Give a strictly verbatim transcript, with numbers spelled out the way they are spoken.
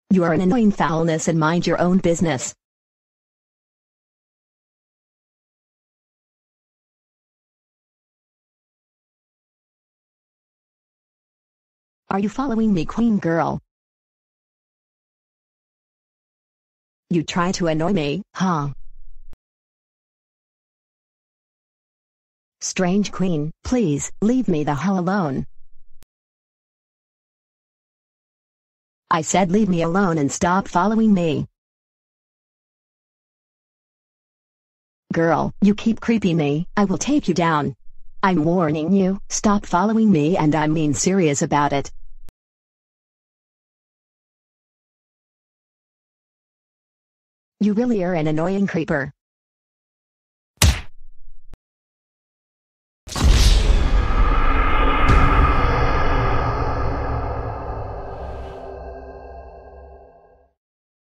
You are an annoying foulness and mind your own business. Are you following me, Queen Girl? You try to annoy me, huh? Strange Queen, please, leave me the hell alone. I said leave me alone and stop following me. Girl, you keep creeping me, I will take you down. I'm warning you, stop following me, and I mean serious about it. You really are an annoying creeper.